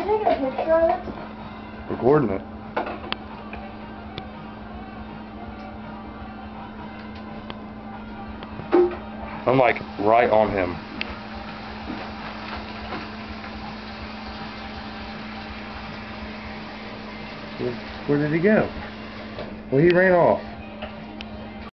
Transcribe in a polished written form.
taking a picture of it? Recording it. I'm like right on him. Where did he go? Well, he ran off.